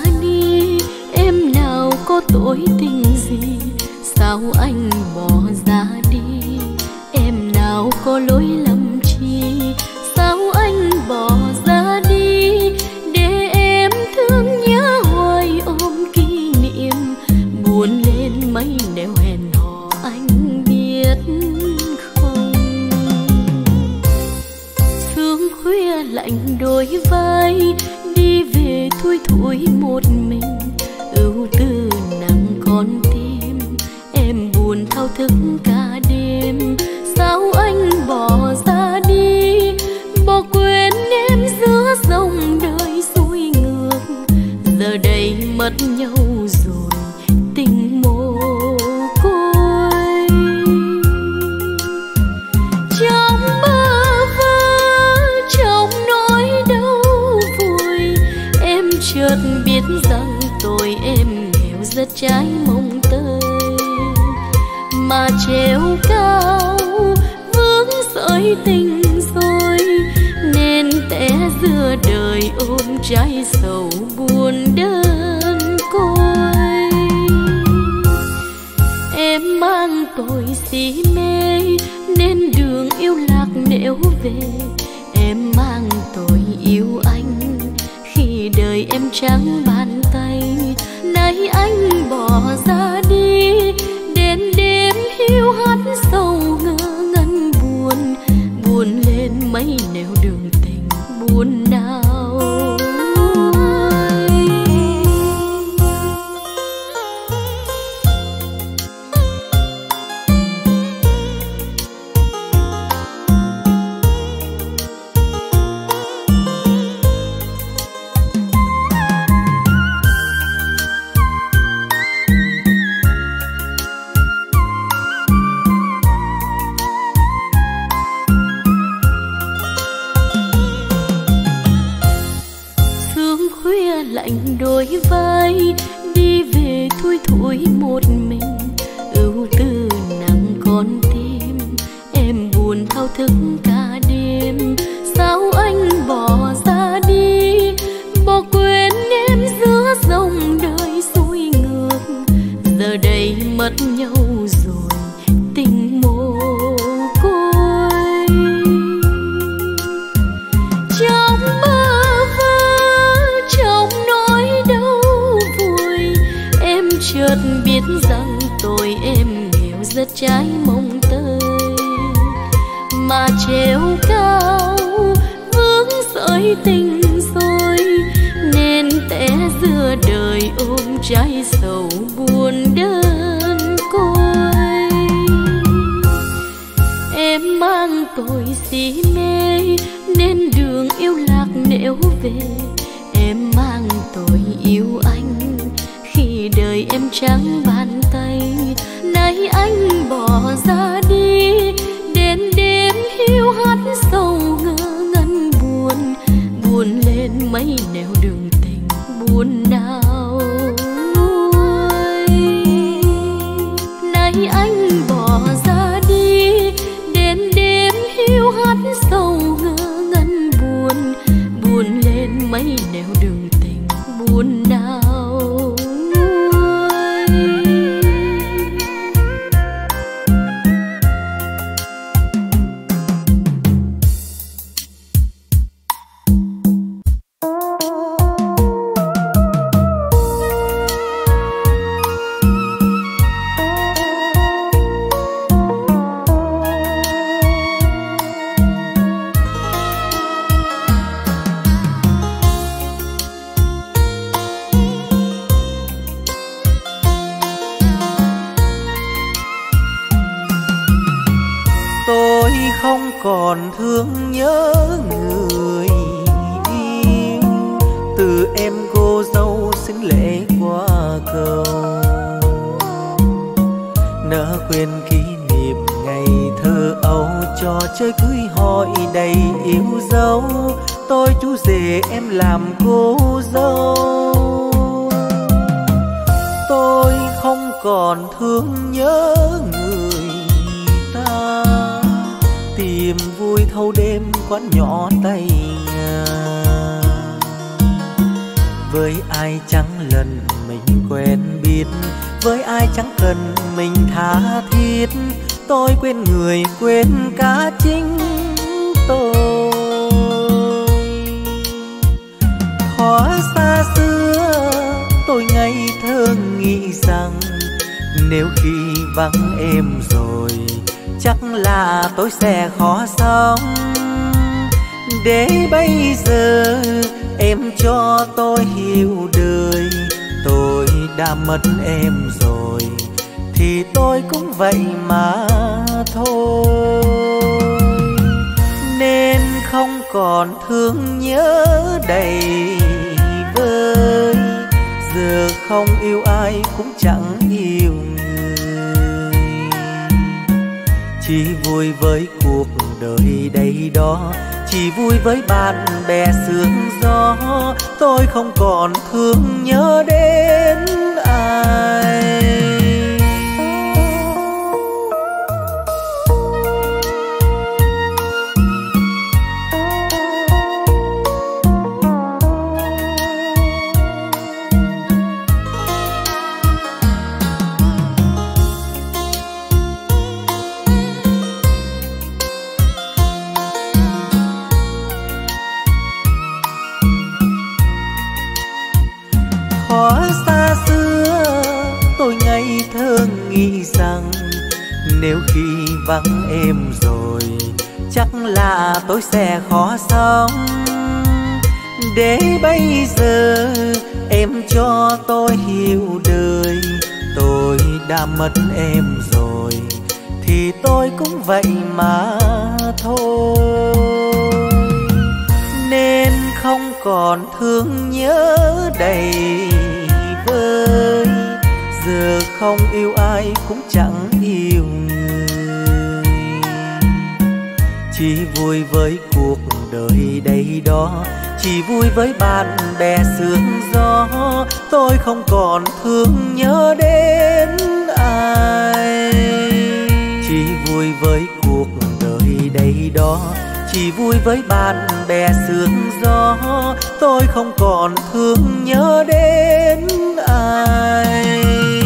đi, em nào có tội tình gì, sao anh bỏ ra đi, em nào có lỗi lầm chi, sao anh bỏ ra đi, để em thương nhớ hoài ôm kỷ niệm, buồn lên mấy nẻo hẹn hò anh biết không. Sương khuya lạnh đôi vai, đi về thui thủi một mình, ưu tư nặng con tim, em buồn thao thức cả đêm, sao anh bỏ ra đi, bỏ quên em giữa dòng đời xuôi ngược, giờ đây mất nhau rồi tình mồ côi. Trong bơ vơ, trong nỗi đau vùi, em chợt biết rằng tội em nghèo rất trái mong tới, mà treo cao vướng sợi tình rồi, nên té giữa đời ôm trái sầu buồn đơn côi. Em mang tội si mê nên đường yêu lạc nẻo về, em mang tội yêu anh khi đời em trắng bàn tay, nay anh bỏ ra đi, đến đêm hiu hắt sầu ngơ ngẩn buồn, buồn lên mấy nẻo đường tình buồn nào. Lạnh đôi vai, đi về thui thủi một mình, ưu tư nặng con tim, em buồn thao thức cả đêm, sao anh bỏ ra đi, bỏ quên em giữa dòng đời xuôi ngược, giờ đây mất nhau rồi tình mồ côi. Trong bơ vơ, trong nỗi đau vùi, em chợt biết rằng tội em nghèo rất trái mong tới, mà treo cao vướng sợi tình rồi, nên té giữa đời ôm trái sầu buồn đơn côi. Em mang tội si mê nên đường yêu lạc nẻo về, em mang tội yêu anh khi đời em trắng bàn tay, nay anh bỏ ra đi, đến đêm hiu hắt sầu ngơ ngẩn buồn, buồn lên mấy nẻo đường tình buồn nào nguôi. Nay anh bỏ ra đi, đến đêm hiu hắt sầu ngơ ngẩn buồn, buồn lên mấy nẻo đường tình buồn nào nguôi. Không còn thương nhớ người yêu, từ em cô dâu xin lễ qua cầu, nỡ quên kỷ niệm ngày thơ ấu, trò chơi cưới hỏi đầy yêu dấu, tôi chú rể em làm cô dâu. Tôi không còn thương nhớ người ta, tìm vui thâu đêm quán nhỏ Tây Nhà, với ai chẳng lần mình quen biết, với ai chẳng cần mình tha thiết. Tôi quên người quên cả chính tôi. Hóa xa xưa tôi ngây thơ nghĩ rằng nếu khi vắng em rồi chắc là tôi sẽ khó sống. Để bây giờ em cho tôi hiểu đời, tôi đã mất em rồi thì tôi cũng vậy mà thôi. Nên không còn thương nhớ đầy vơi, giờ không yêu ai cũng chẳng yêu người. Chỉ vui với cuộc đời đây đó, chỉ vui với bạn bè sương gió. Tôi không còn thương nhớ đến ai. Hóa xa xưa tôi ngây thơ nghĩ rằng nếu khi vắng em rồi chắc là tôi sẽ khó sống. Để bây giờ em cho tôi hiểu đời, tôi đã mất em rồi thì tôi cũng vậy mà thôi. Nên không còn thương nhớ đầy vơi, giờ không yêu ai cũng chẳng yêu người. Chỉ vui với cuộc đời đây đó, chỉ vui với bạn bè sương gió. Tôi không còn thương nhớ đến ai. Chỉ vui với cuộc đời đây đó, chỉ vui với bạn bè sương gió. Tôi không còn thương nhớ đến ai.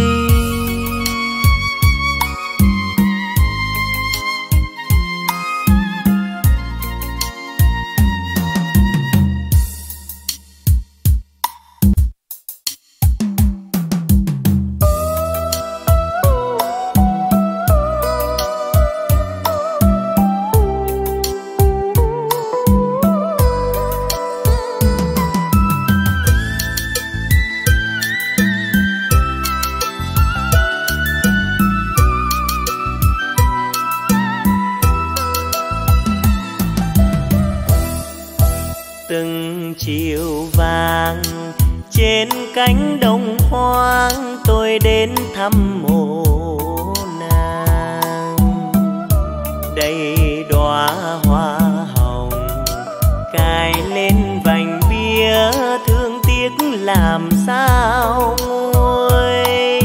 Từng chiều vàng trên cánh đồng hoang, tôi đến thăm mộ nàng. Đầy đóa hoa hồng cài lên vành bia, thương tiếc làm sao nguôi.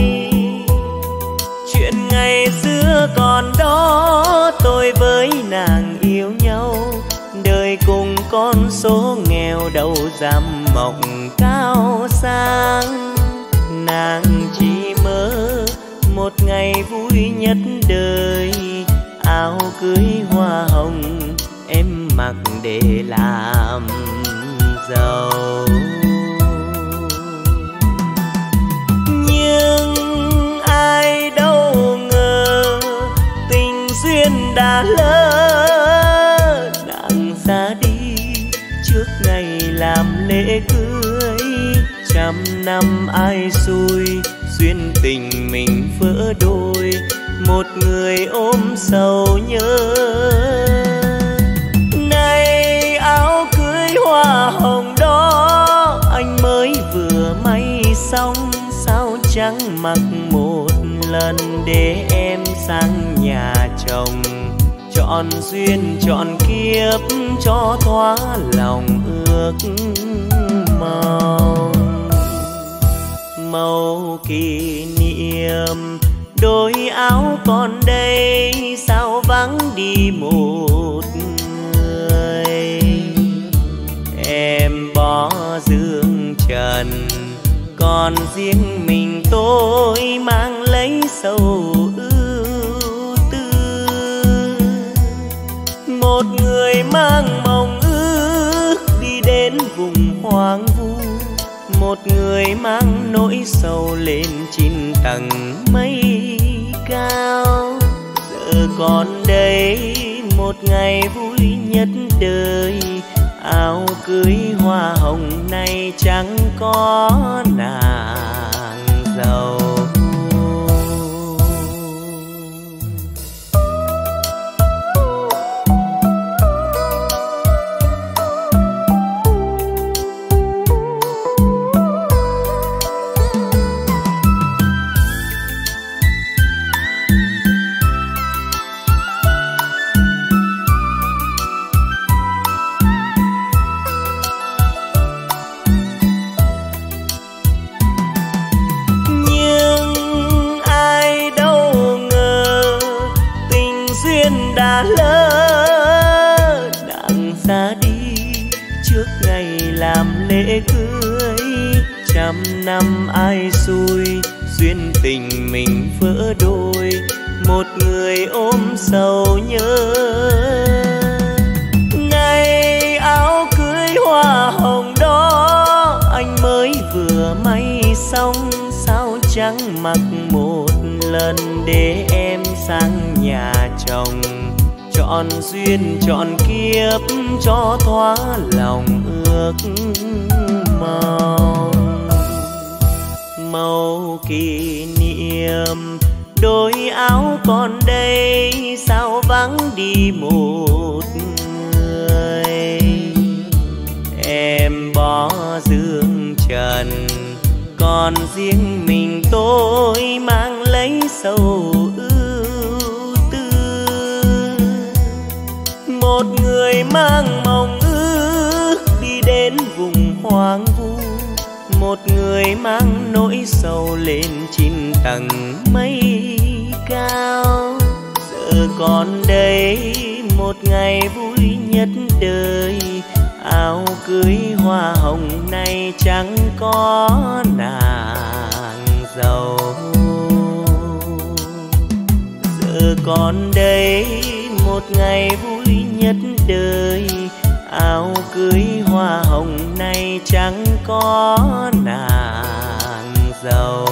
Chuyện ngày xưa còn đó, tôi với nàng yêu nhau. Đời cùng con số nghèo đầu dằm mộng cao sang. Nàng chỉ mơ một ngày vui nhất đời, áo cưới hoa hồng em mặc để làm giàu. Nhưng ai đâu ngờ tình duyên đã lỡ, ra đi trước ngày làm lễ cưới. Trăm năm ai xui duyên tình mình vỡ đôi, một người ôm sầu nhớ. Này áo cưới hoa hồng đó, anh mới vừa may xong, sao chẳng mặc một lần để em sang nhà chồng. Chọn duyên chọn kiếp cho thỏa lòng ước mong. Màu kỷ niệm đôi áo còn đây, sao vắng đi một người. Em bỏ dương trần trần, còn riêng mình tôi mang lấy sầu ưu tư. Một người mang mộng ước đi đến vùng hoang vu, một người mang nỗi sầu lên chín tầng mây cao. Giờ còn đây một ngày vui nhất đời, áo cưới hoa hồng này chẳng có nàng dâu. Lễ cưới trăm năm ai xui, duyên tình mình vỡ đôi, một người ôm sầu nhớ. Ngày áo cưới hoa hồng đó anh mới vừa may xong, sao chẳng mặc một lần để em sang nhà chồng. Chọn duyên chọn kiếp cho thỏa lòng ước mong. Màu kỷ niệm đôi áo còn đây, sao vắng đi một người. Em bỏ dương trần, còn riêng mình tôi mang lấy sầu ưu tư. Một người mang mộng ước đi đến vùng hoang vu, một người mang nỗi sầu lên chín tầng mây cao. Giờ còn đây một ngày vui nhất đời, áo cưới hoa hồng này chẳng có nàng dâu. Giờ còn đây một ngày vui nhất đời, áo cưới hoa hồng này chẳng có nàng dâu.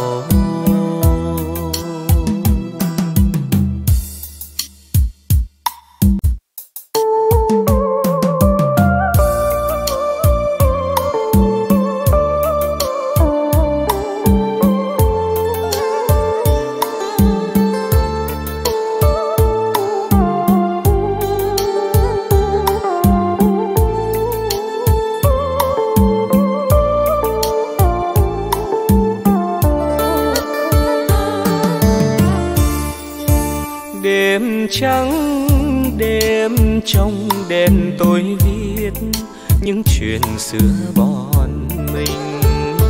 Đêm trắng đêm trong đèn tôi viết những chuyện xưa bọn mình.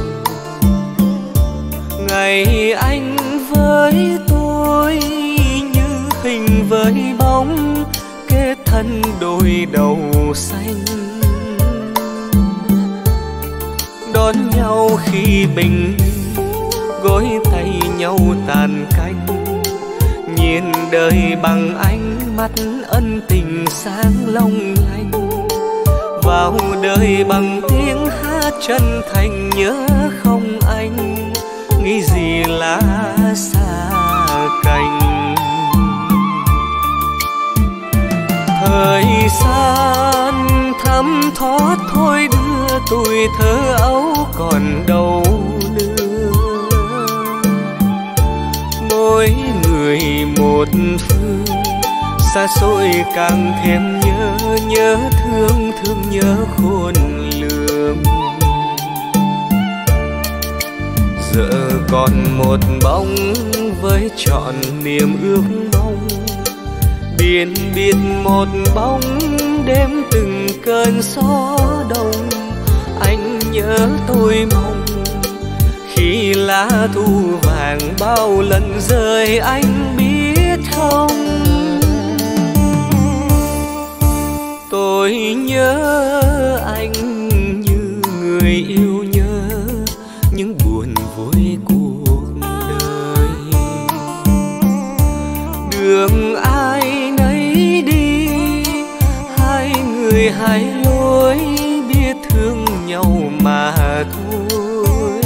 Ngày anh với tôi như hình với bóng, kết thân đôi đầu xanh. Đón nhau khi bình minh, gối tay nhau tàn canh. Nhìn đời bằng ánh mắt ân tình sáng long lanh, vào đời bằng tiếng hát chân thành nhớ không anh, nghĩ gì là xa cành. Thời gian thấm thoát thôi đưa tuổi thơ ấu còn đâu nữa. Mỗi người một phương, xa xôi càng thêm nhớ, nhớ thương thương nhớ khôn lường. Giờ còn một bóng với trọn niềm ước mong, biển biệt một bóng đêm từng cơn gió đông. Anh nhớ tôi mong khi lá thu vàng bao lần rơi anh biết không. Tôi nhớ anh như người yêu nhớ buồn vui cuộc đời. Đường ai nấy đi, hai người hai lối, biết thương nhau mà thôi.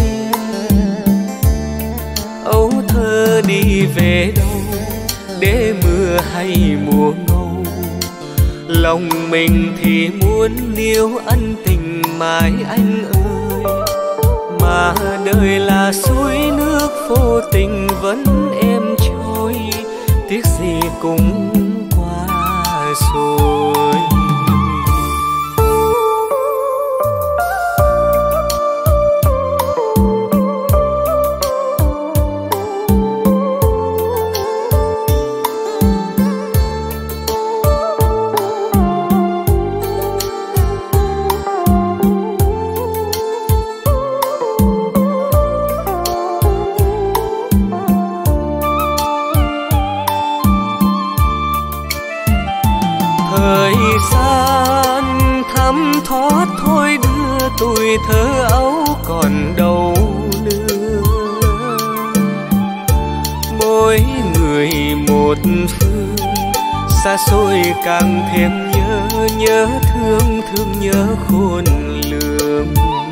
Âu thơ đi về đâu, để mưa hay mùa ngâu, lòng mình thì muốn níu ân tình mãi anh ơi. Mà đời là suối nước vô tình vẫn êm trôi, tiếc gì cũng qua rồi. Thoát thôi đưa tuổi thơ ấu còn đâu nữa. Mỗi người một phương, xa xôi càng thêm nhớ, nhớ thương, thương nhớ khôn lường.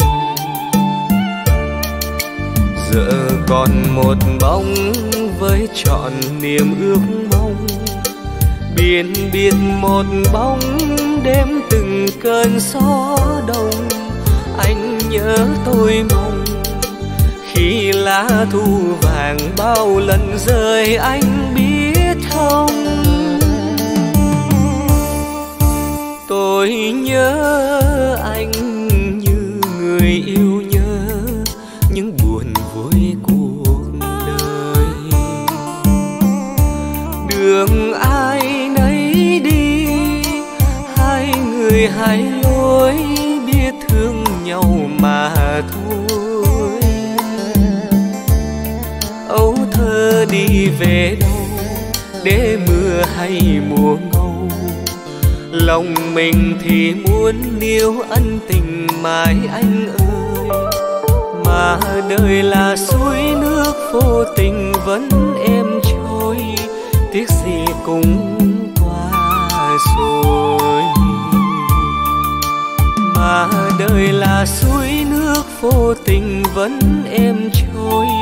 Giờ còn một bóng với trọn niềm ước mong, biển biển một bóng đêm từng cơn gió đông. Anh nhớ tôi mong khi lá thu vàng bao lần rơi anh biết không. Tôi nhớ anh như người yêu nhớ những buồn vui cuộc đời. Đường ai nấy đi, hai người hai lối, biết thương nhau mà thôi. Âu thơ đi về đâu, để mưa hay mùa ngâu, lòng mình thì muốn níu ân tình mãi anh ơi. Mà đời là suối nước vô tình vẫn êm trôi, tiếc gì cũng qua rồi. Mà đời là suối nước vô tình vẫn êm trôi,